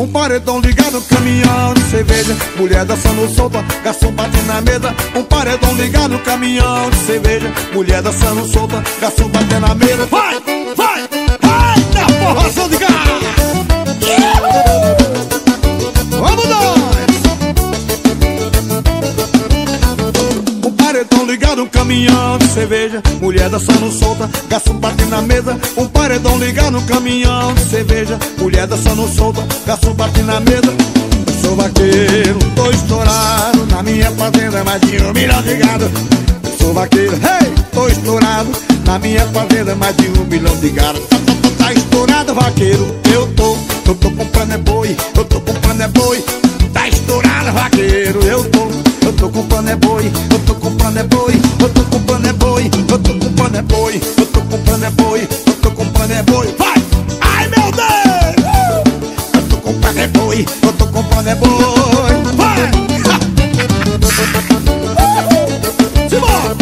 Um paredão ligado, caminhão de cerveja, mulher dançando solta, garçom bate na mesa. Um paredão ligado, caminhão de cerveja, mulher dançando solta, garçom bate na mesa. Vai, vai, vai, na forração de gás. Vamos nós! Um paredão ligado, um caminhão de cerveja, mulher dançando solta, garçom bate na mesa. Um paredão ligado, um caminhão de cerveja, mulher dançando solta, garçom bate na mesa. Eu sou vaqueiro, tô estourado, na minha fazenda mais de 1 milhão de gado. Eu sou vaqueiro, hey, tô estourado, na minha fazenda mais de 1 milhão de gado. Tá estourado, vaqueiro, eu tô comprando é boi, eu tô comprando é boi. Tá estourado, vaqueiro, eu tô comprando é boi, eu tô comprando é boi, eu tô comprando é boi, eu tô comprando é boi, eu tô comprando é boi, eu tô comprando é boi. Vai! Ai, meu Deus! Eu tô comprando é boi, eu tô comprando é boi. Vai! Simbora!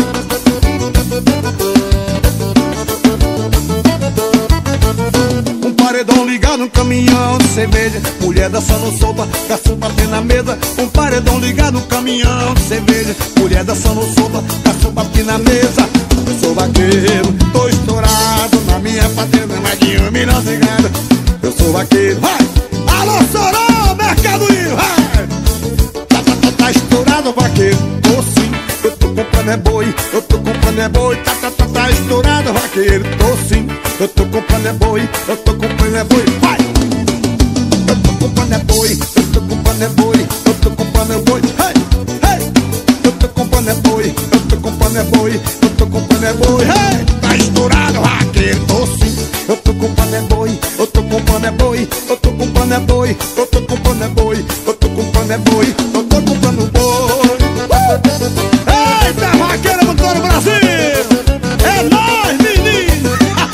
Um paredão ligado, um caminhão de cerveja, mulher dançando solta, garçom batendo na mesa. Um paredão ligado, um caminhão de cerveja, mulher dançando solta, garçom batendo na mesa. Eu sou vaqueiro, tô estourado, na minha fazenda mais de 1 milhão de gado. Eu sou vaqueiro, vai! Alô, Soró, Mercado Livre, vai! Tá estourado, vaqueiro, tô sim, eu tô comprando é boi, eu tô comprando é boi. Tá estourado, vaqueiro, tô sim, eu tô comprando é boi, eu tô comprando é boi. Vai! Eu tô comprando é boi, eu tô comprando é boi, eu tô comprando é boi. Hey, hey! Eu tô comprando é boi, eu tô comprando é boi, eu tô comprando é boi. Hey! Tá estourado, vaqueiro, tô sim, eu tô comprando é boi, eu tô comprando é boi, eu tô comprando é boi, eu tô comprando é boi, eu tô comprando é boi, eu tô comprando boi. Eita, vaqueira do todo o Brasil! É nóis, menino!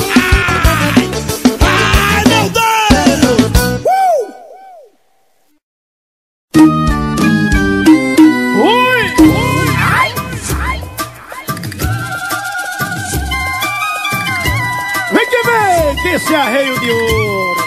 Ai, meu Deus! Ui! Ai! Vem que vem, que esse arreio de ouro!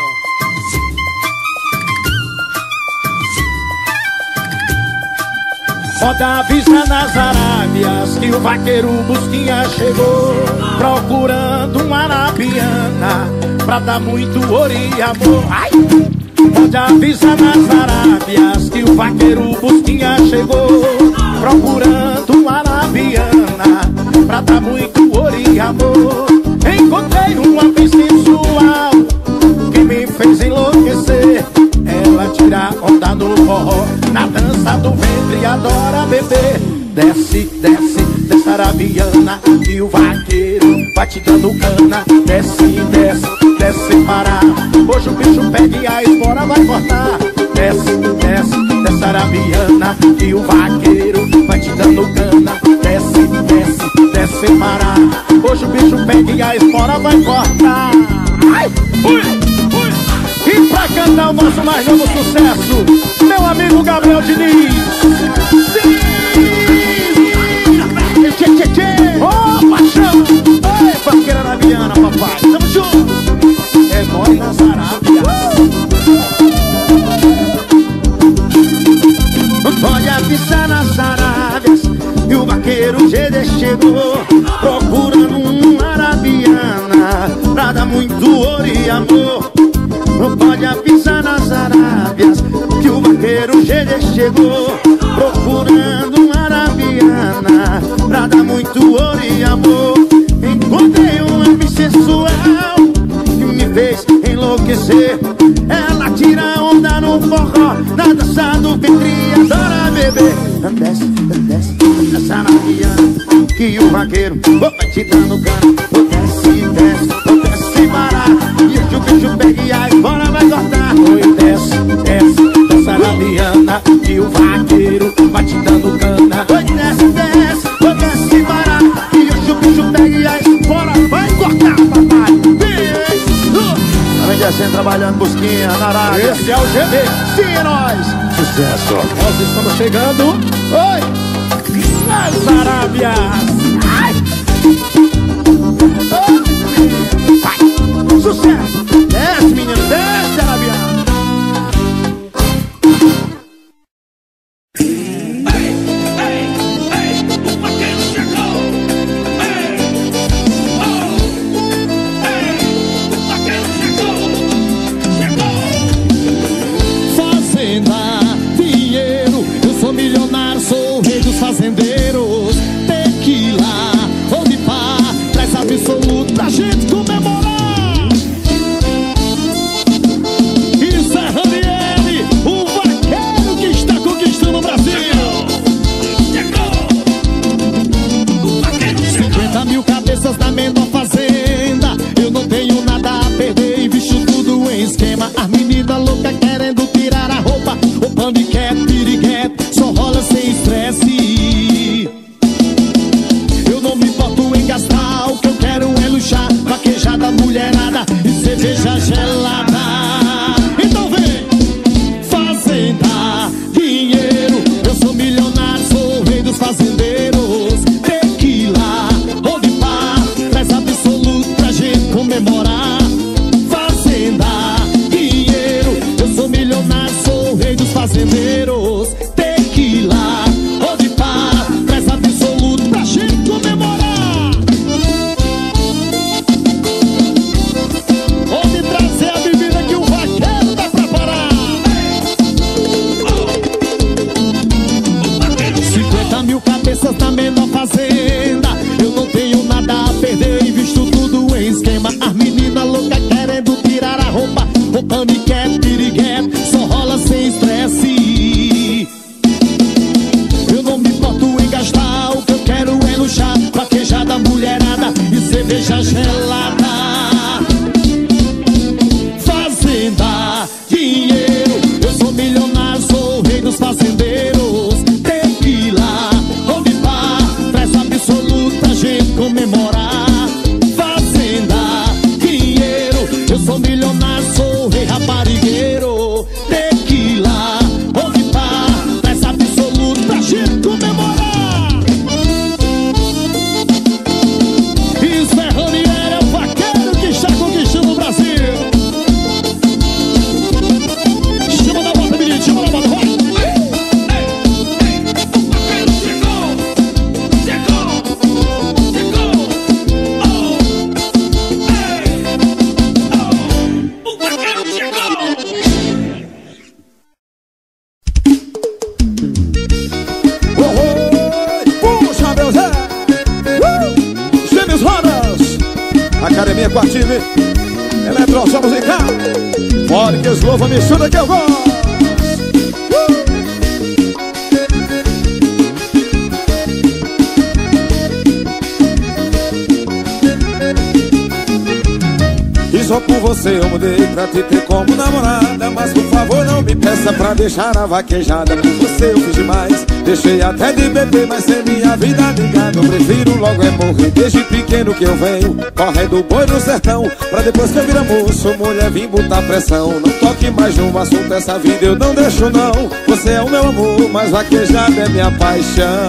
Pode avisar nas Arábias que o vaqueiro Busquinha chegou, procurando uma arabiana pra dar muito ouro e amor. Ai! Pode avisar nas Arábias que o vaqueiro Busquinha chegou, procurando uma arabiana pra dar muito ouro e amor. Encontrei uma sensual que me fez enlouquecer. Ela tira onda no forró, na dança do ventre adora beber. Desce, desce, desce arabiana e o vaqueiro vai te dando cana. Desce, desce, desce sem parar, hoje o bicho pega e a espora vai cortar. Desce, desce, desce arabiana e o vaqueiro vai te dando cana. Desce, desce, desce sem parar, hoje o bicho pega e a espora vai cortar. Ai, fui, fui. E pra cantar o nosso mais novo sucesso, meu amigo Gabriel Diniz. Sim! Tchê, tchê, tchê! Oh, paixão! Oi, vaqueira arabiana, papai! Tamo junto! É nóis nas Arábias. Pode avisar nas Arábias e o vaqueiro GD chegou, procurando uma arabiana pra dar muito ouro e amor. Pode avisar nas Arábias que o vaqueiro GD chegou, procurando uma arabiana pra dar muito ouro e amor. Encontrei uma bissexual que me fez enlouquecer. Ela tira onda no forró, na dança do ventre adora beber. Desce, desce, desce arabiana que o vaqueiro vai te dando cana. Desce, desce, desce sem parar, e o bicho pega e a espora vai cortar. Oi, desce, desce, desce arabiana que o vaqueiro vai te dando cana. Oi, desce, desce, desce sem parar, e o bicho pega e a espora vai cortar, papai. Também descendo, trabalhando, Busquinha na Arábia. Esse é o GD, sim, é nóis. Sucesso. Nós estamos chegando. Oi, nas Arábias. Ai. Vai. Sucesso. Desce, menino, desce, arabiano. pra gente comemorar. Isso é Ranieri, o vaqueiro que está conquistando o Brasil. 50 mil cabeças na menor fazenda. Eu não tenho nada a perder e visto tudo em esquema. As meninas loucas querendo tirar a roupa. O paniquete, piriguete, só rola sem estresse. Eu não me importo em gastar, o que eu quero é luxar. Vaquejada, mulherada e cerveja gelada. Então vem! Fazenda, dinheiro, eu sou milionário, sou o rei dos fazendeiros. Tequila, onde pá, traz absoluto pra gente comemorar. Fazenda, dinheiro, eu sou milionário, sou o rei dos fazendeiros. Tequila, onde pá, traz absoluto pra gente comemorar. Onde trazer a bebida que o vaqueiro tá preparado. 50 mil cabeças na menor fazenda. Eu não tenho nada a perder e visto tudo em esquema. As meninas loucas querendo tirar a roupa. O paniquete, piriguete, só rola sem estresse. Eu não me importo em gastar, o que eu quero é luxar. Vaquejada, mulherada e cerveja gelada. Fazenda, dinheiro, eu sou milionário, sou o rei dos fazendeiros. Tequila, onde pá, traz absoluto pra gente comemorar. Fazenda, dinheiro, eu sou milionário, sou o rei raparigueiro. Tequila, onde pá, traz absoluto pra gente comemorar. Isso é Ranieri, é o vaqueiro que está conquistando o Brasil. Chama na bota, menino, chama na bota, vai! Puxa, meu Zé! Gêmeos Rodas! Academia com a time Eletroção Musical. Fora que os louva, mistura que eu gosto. E só por você eu mudei pra te ter como namorada. Mas por favor não me peça pra deixar a vaquejada. Por você eu fiz demais, deixei até de beber. Mas sem minha vida ligada, eu prefiro logo é morrer. Desde pequeno que eu venho, correndo boi no sertão, pra depois que eu vira moço, mulher vim botar pressão. Não toque mais no assunto, essa vida eu não deixo não. Você é o meu amor, mas vaquejada é minha paixão.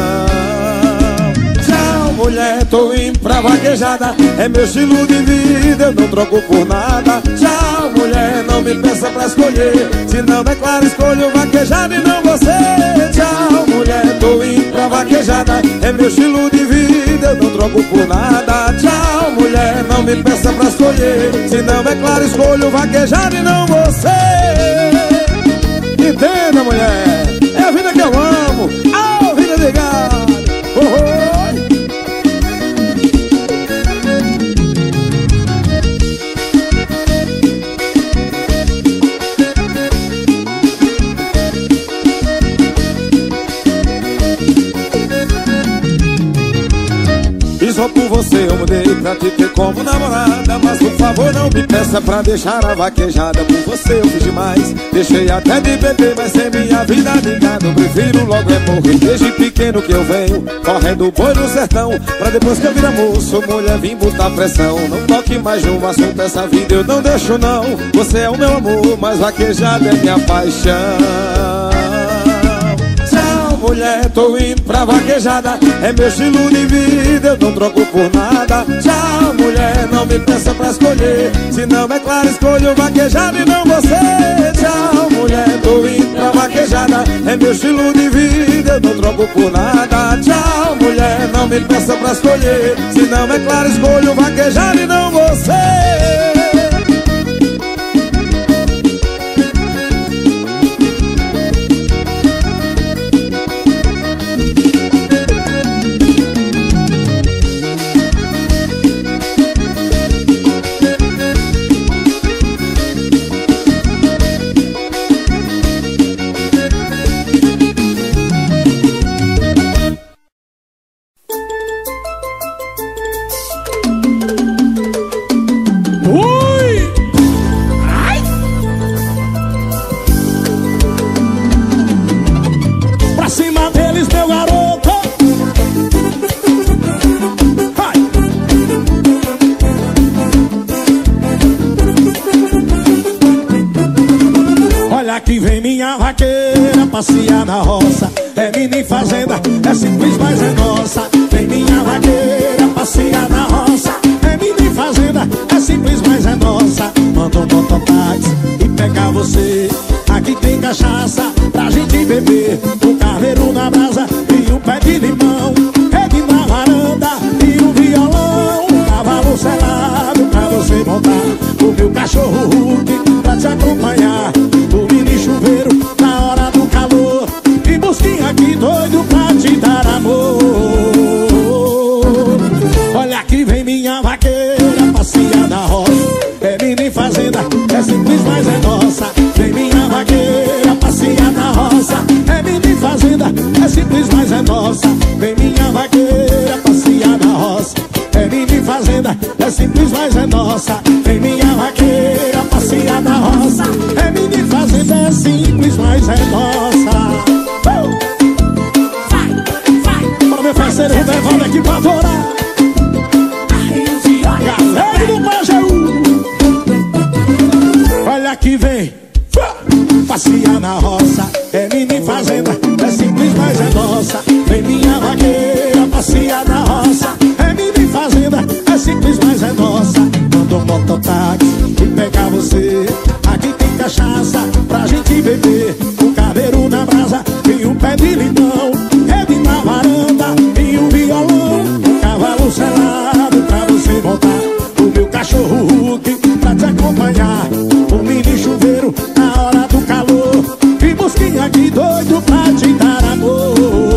Mulher, tô indo pra vaquejada, é meu estilo de vida, eu não troco por nada. Tchau, mulher, não me peça pra escolher, se não é claro, escolho vaquejada e não você. Tchau, mulher, tô indo pra vaquejada, é meu estilo de vida, eu não troco por nada. Tchau, mulher, não me peça pra escolher, se não é claro, escolho vaquejada e não você. Entenda, mulher, é a vida que eu amo, a vida ligada. E só por você eu mudei pra te ter como namorada. Mas por favor não me peça pra deixar a vaquejada. Por você eu fiz demais, deixei até de beber. Mas sem minha vida ligada, eu prefiro logo é morrer. Desde pequeno que eu venho, correndo boi no sertão, pra depois que eu vira moço, mulher vim botar pressão. Não toque mais no assunto, essa vida eu não deixo não. Você é o meu amor, mas vaquejada é minha paixão. Mulher, tô indo pra vaquejada, é meu estilo de vida, eu não troco por nada. Tchau, mulher, não me peça pra escolher, se não é claro, escolho vaquejada e não você. Tchau, mulher, tô indo pra vaquejada, é meu estilo de vida, eu não troco por nada. Tchau, mulher, não me peça pra escolher, se não é claro, escolho vaquejada e não você. que vem minha vaqueira passear na roça. É mini fazenda, é simples, mas é nossa. Vem minha vaqueira passear na roça. É mini fazenda, é simples, mas é nossa. Manda um mototáxi e pega você. Aqui tem cachaça pra gente beber, um carneiro na brasa e um pé de limão, rede na varanda e um violão, um cavalo selado pra você montar, o meu cachorro Hulk pra te acompanhar, o mini chuveiro na hora do calor, e busquinha aqui doido pra te dar amor. Olha que vem minha vaqueira passear na roça. É mini fazenda, é simples, mas é nossa. Vem minha vaqueira passear na roça. É mini fazenda, é simples, mas é nossa. Vem minha vaqueira passear na roça. É mini fazenda, é simples, mas é nossa. Vem minha vaqueira passear na roça. É mini fazenda, é simples, mas é nossa. Para meu parceiro Roberto aqui pra adorar. Galera do Pajeú, olha que vem passear na roça. É mini fazenda, é simples, mas é nossa. Vem minha vaqueira passear na roça. É mini fazenda, é simples, mas é nossa. Manda um mototáxi e pega você. Aqui tem cachaça pra gente beber, um carneiro na brasa e um pé de limão, rede na varanda e um violão, um cavalo selado pra você montar, o meu cachorro Hulk pra te acompanhar, o mini chuveiro na hora do calor, e busquinha aqui doido pra te dar amor.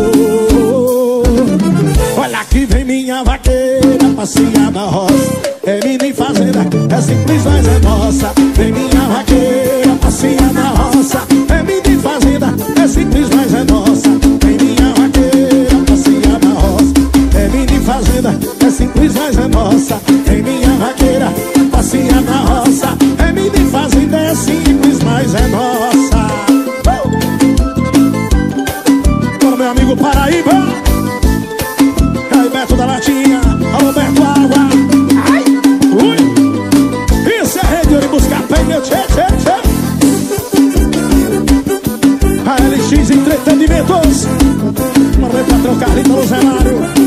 Olha que vem minha vaqueira passear na roça. É mini fazenda, é simples, mas é nossa. Vem minha vaqueira passear na roça. É mini fazenda, é simples, mas é nossa. Vem minha vaqueira passear na roça. É mini fazenda, é simples, mas é nossa. Vem minha vaqueira passear na roça. É mini fazenda, é simples, mas é nossa. Para meu amigo Paraíba, aí Beto da Latinha, alô Beto Água. Ai, ui, isso é rede de buscar pé, meu tchê, tchê, tchê. A LX Entretenimentos, uma vez pra trocar ali pelo cenário.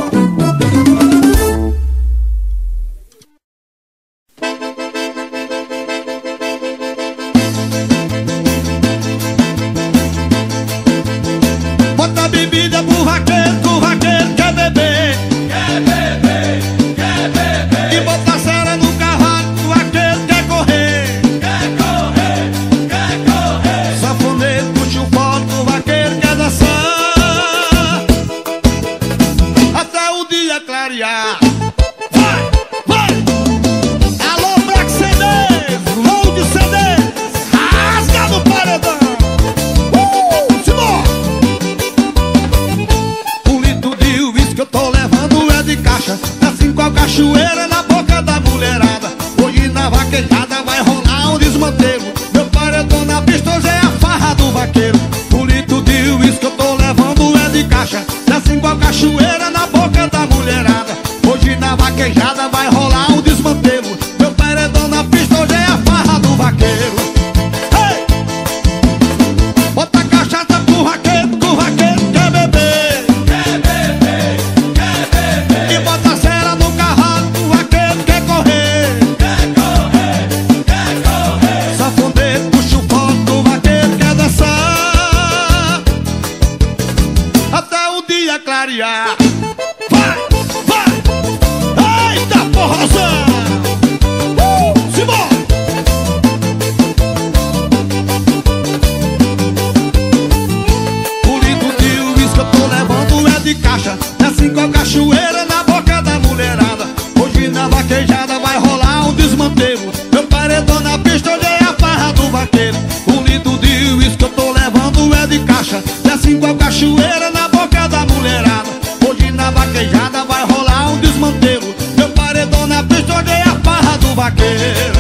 Cachoeira na boca da mulherada. Hoje na vaquejada vai rolar um desmantelo. Meu paredão na pista hoje é a farra do vaqueiro. O litro de uísque eu tô levando é de caixa. Desce igual cachoeira na boca da mulherada. Hoje na vaquejada vai rolar um desmantelo. Meu paredão na pista hoje é a farra do vaqueiro. Hey! Bota cachaça pro vaqueiro quer beber. Quer beber, quer beber. E bota cera no carro. Clarear. Vai, vai! Eita porrozão! Simão! O litro de uísque eu tô levando é de caixa. Desce igual cachoeira na boca da mulherada. Hoje na vaquejada vai rolar um desmantelo. Meu paredão na pista hoje é a farra do vaqueiro. O litro de uísque eu tô levando é de caixa. Desce igual cachoeira na boca da mulherada. Hoje na vaquejada vai rolar um desmantelo. Meu paredão na pista hoje é a farra do vaqueiro.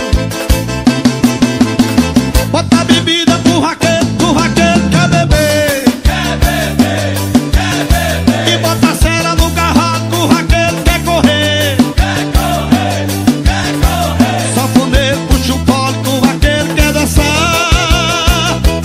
Bota bebida pro vaqueiro quer beber. Quer beber, quer beber. E bota cera no carro que o vaqueiro quer correr. Quer correr, quer correr. Sanfoneiro puxa o pole que o vaqueiro quer dançar.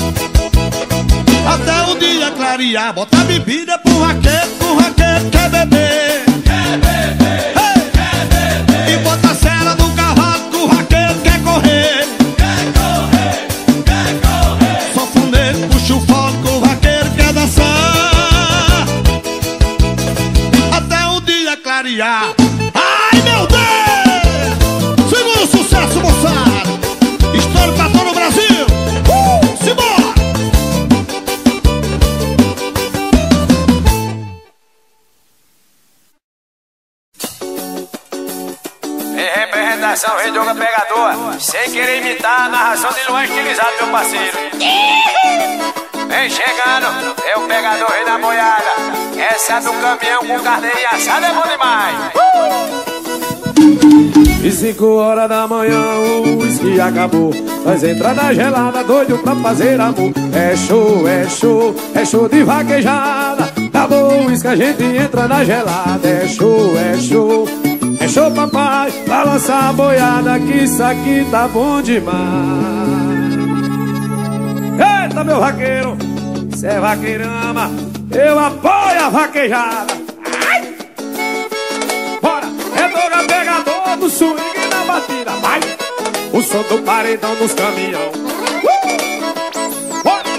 Em representação, Rei Diogo Pegador, sem querer imitar a narração de Luan estilizado, meu parceiro. Vem chegando, é o Pegador Rei da Boiada. Essa do caminhão com carneirinha assada é bom demais. E 5 horas da manhã o uísque acabou. Nós entra na gelada, doido pra fazer amor. É show, é show, é show de vaquejada. Acabou o uísque, a gente entra na gelada. É show, é show, é show, papai. Balança a boiada que isso aqui tá bom demais. Eita, meu vaqueiro, cê é vaqueirama, eu apoio a vaquejada. Ai! Bora, é Doga Pegador no swing e na batida. Vai, o som do paredão nos caminhão. Bora!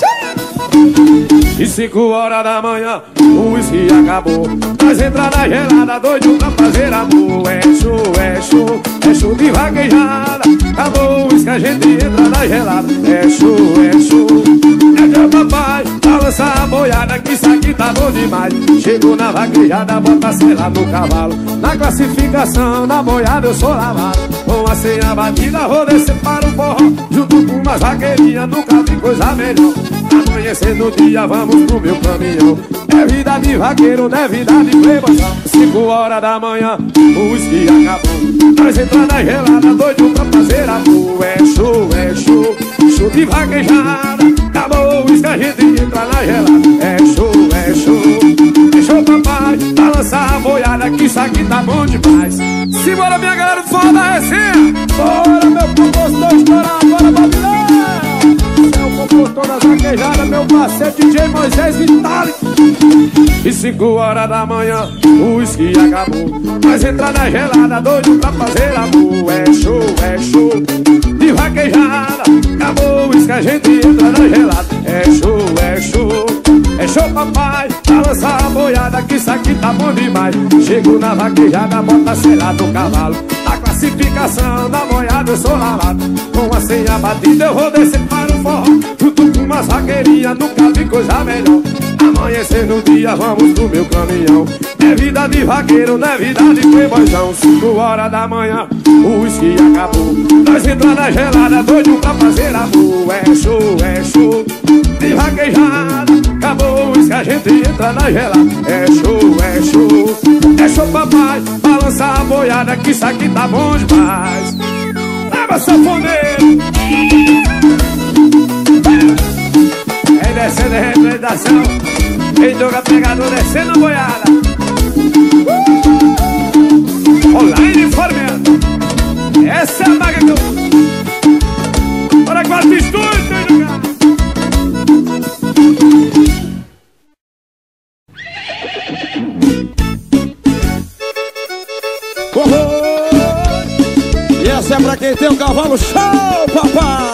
E 5 horas da manhã o uísque acabou. Nós entra na gelada, doido pra fazer amor. É show, é show, é show de vaquejada. Acabou o uísque, a gente entra na gelada. É show, é show, é meu papai. Balança a boiada que isso aqui tá bom demais. Chegou na vaquejada, bota sela no cavalo. Na classificação da boiada eu sou lavado. Com a senha batida vou descer para o forró. Junto com umas vaqueirinhas, nunca vi coisa melhor. Amanhecendo o dia, vamos pro meu caminhão. É vida de vaqueiro, não é vida de playboy. 5 horas da manhã, o uísque acabou. Nós entra na gelada, doido pra fazer amor. É show, show de vaquejada. Acabou o uísque, a gente entra na gelada. É show, é show, papai. Balança a boiada que isso aqui tá bom demais. Simbora, minha galera do Forró da Resenha. Bora, meu compositor estourado, bora, Babilônia. Compositor das vaquejadas, meu parceiro DJ Moisés Vitalik. E 5 horas da manhã o uísque acabou. Nós entra na gelada, doido pra fazer amor. É show de vaquejada. Acabou o uísque, a gente entra na gelada. É show, é show, papai. Balança a boiada que isso aqui tá bom demais. Chego na vaquejada, bota a sela do cavalo. Na classificação da boiada eu sou lavado. Com a senha batida eu vou descer para o forró. Junto com umas vaqueirinhas, nunca vi coisa melhor. Amanhecendo o dia, vamos pro meu caminhão. É vida de vaqueiro, não é vida de playboyzão. 5 horas da manhã, o uísque acabou. Nós entra na gelada, doido pra fazer amor. É show de vaquejada. Acabou o uísque, a gente entra na gelada. É show, papai. Balança a boiada que isso aqui tá bom demais. Leva sanfoneiro. Aí descendo a representação, Rei Diogo Pegador descendo a boiada. Online formando. Essa é a maga que eu... Bora com as pistolas, Rei Diogo. E essa é pra quem tem o cavalo show, papai.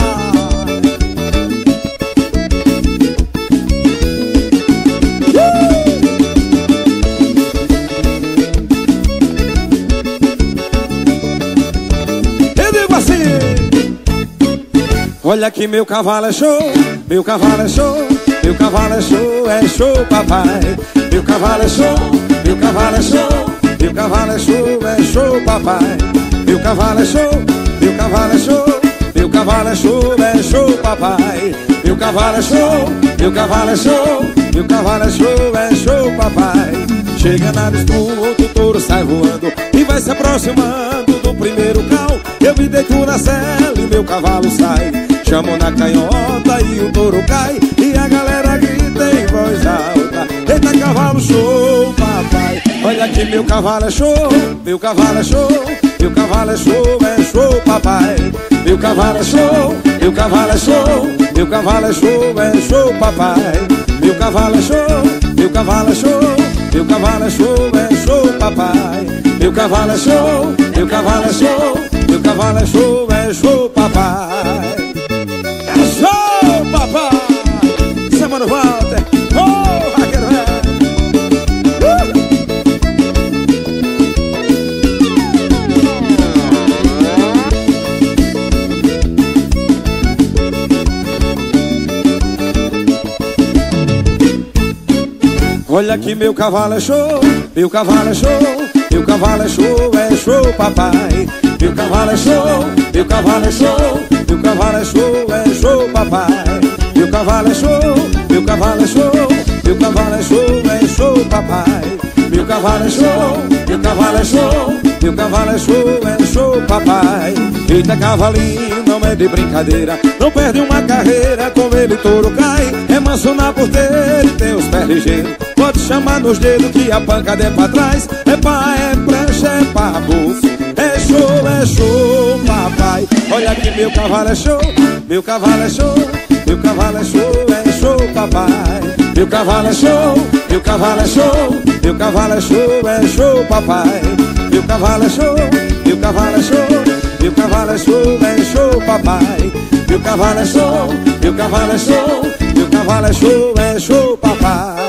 Olha que meu cavalo é show, meu cavalo é show, meu cavalo é show, papai. Meu cavalo é show, meu cavalo é show, meu cavalo é show, papai. Meu cavalo é show, meu cavalo é show, meu cavalo é show, papai. Meu cavalo é show, meu cavalo é show, meu cavalo é show, papai. Chega na mistura, outro touro sai voando e vai se aproximando do primeiro cal. Eu me deito na cela e meu cavalo sai. Chamo na canhota e o touro cai. E a galera grita em voz alta: eita, cavalo show, papai. Olha que meu cavalo é show, meu cavalo é show, meu cavalo é show, papai. Meu cavalo é show, meu cavalo é show, meu cavalo é show, papai. Meu cavalo é show, meu cavalo é show, meu cavalo é show, papai. Meu cavalo é show, meu cavalo é show, meu cavalo é show, papai. É show, papai. Semana Walter, oh, vaqueiro velho. Olha que meu cavalo é show, meu cavalo é show, meu cavalo é show, papai. Meu cavalo é show, meu cavalo é show, meu cavalo é show, papai. Meu cavalo é show, meu cavalo é show, meu cavalo é show, papai. Meu cavalo é show, meu cavalo é show, meu cavalo é show, papai. Eita cavalinho, não é de brincadeira, não perde uma carreira, com ele touro cai. É manso na porteira e tem os pés ligeiros. Pode chamar nos dedos que a pancada é pra trás. É pá, é prancha, é pá, bufo. É show, papai. Olha aqui, meu cavalo é show, meu cavalo é show, meu cavalo é show, papai. Meu cavalo é show, meu cavalo é show, meu cavalo é show, papai. Meu cavalo é show, meu cavalo é show, meu cavalo é show, papai. Meu cavalo é show, meu cavalo é show, meu cavalo é show, papai.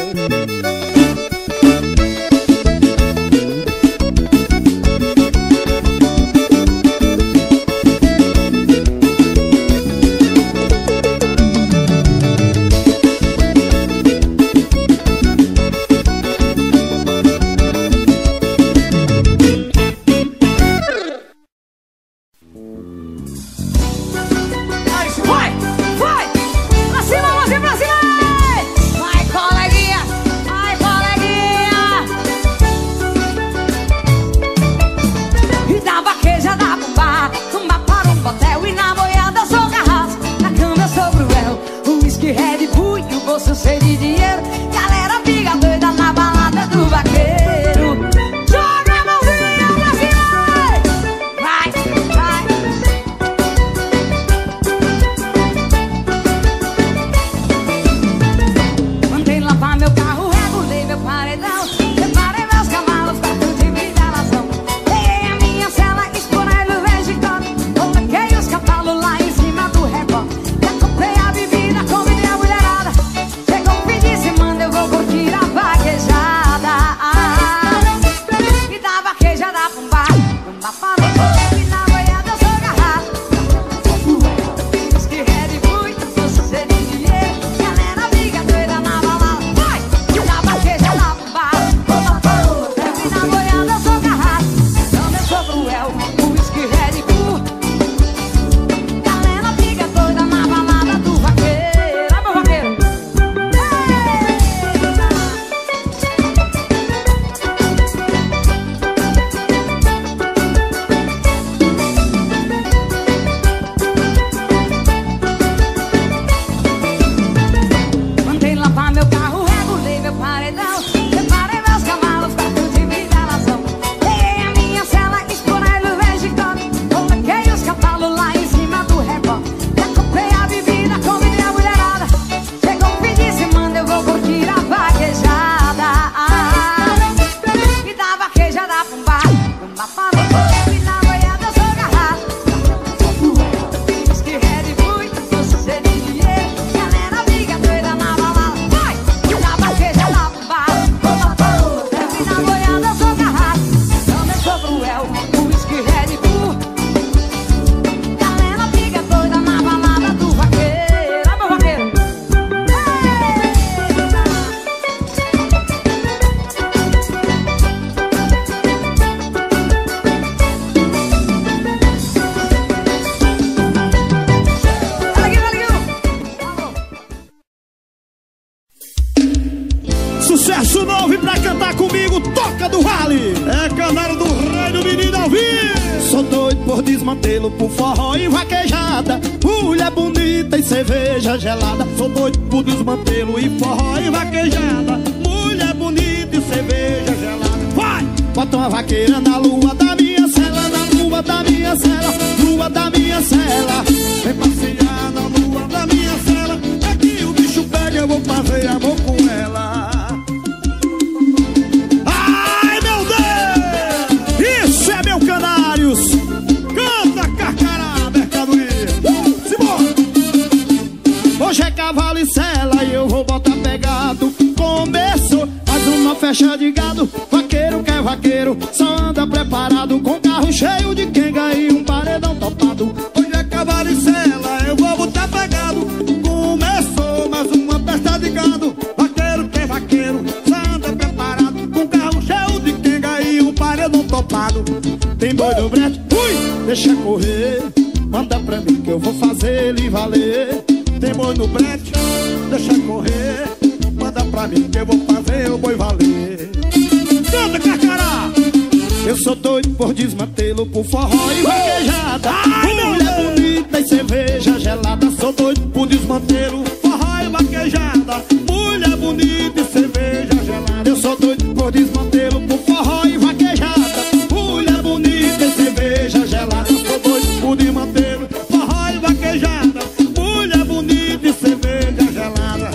Sucesso novo e pra cantar comigo, Toca do Vale. É canal do Rei do Menino ao vivo. Sou doido por desmantelo, por forró e vaquejada, mulher bonita e cerveja gelada. Sou doido por desmantelo e forró e vaquejada, mulher bonita e cerveja gelada. Vai! Bota uma vaqueira na lua da minha cela, na lua da minha cela, lua da minha cela. Vem passear na lua da minha cela, é que o bicho pega, eu vou fazer amor com ela. Ai meu Deus! Isso é meu Canários! Canta, Carcará, mercadoria! Simbora! Hoje é cavalo e sela e eu vou botar pegado. Começou mais uma festa de gado. Vaqueiro que é vaqueiro, só anda preparado, com carro cheio de quenga e um paredão topado. Hoje é cavalo e sela, eu vou botar pegado. Começou mais uma festa de gado. Vaqueiro que é vaqueiro, só anda preparado, com carro cheio de quenga e um paredão topado. deixa correr, manda pra mim que eu vou fazer ele valer. Tem boi no brete, deixa correr, manda pra mim que eu vou fazer o boi valer. Canta, Carcará! Eu sou doido por desmantelo, por forró e vaquejada. Mulher bonita e cerveja gelada. Sou doido por desmantelo, forró e vaquejada. Mulher bonita e cerveja gelada. Eu sou doido por desmantelo, por forró e vaquejada. Mulher bonita e cerveja gelada. Sou doido por desmantelo, forró e vaquejada. Mulher bonita e cerveja gelada.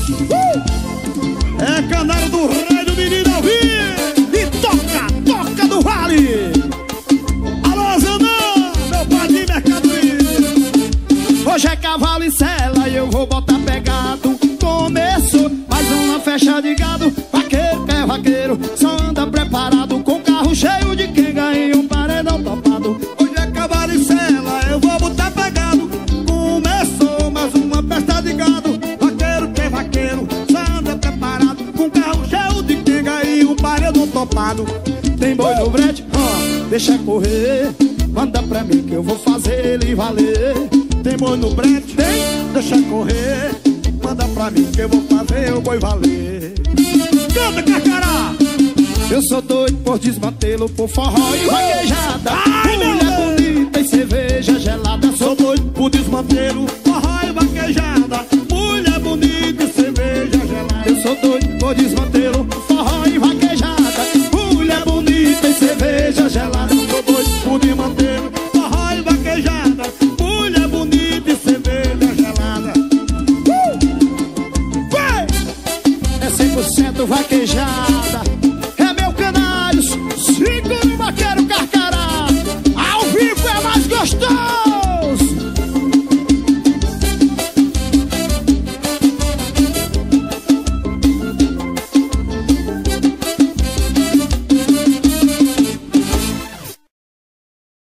É canário do rei do menino ouvir. E toca do vale. Alô, Zanão, meu pai de mercadoria. Hoje é cavalo e sela e eu vou botar pegado. Começou mais uma festa de gado. Vaqueiro que é vaqueiro, só anda preparado, com carro cheio de quenga e um paredão topado. Hoje é cavalo e sela, eu vou botar pegado. Começou mais uma festa de gado. Vaqueiro que é vaqueiro, só anda preparado, com carro cheio de quenga e um paredão topado. Tem boi no brete, deixa correr, manda pra mim que eu vou fazer ele valer. Tem boi no brete, deixa correr, manda pra mim que eu vou fazer o boi valer. Canta, Carcará! Eu sou doido por desmantelo, por forró e vaquejada. Mulher bonita e cerveja gelada. Sou doido por desmantelo,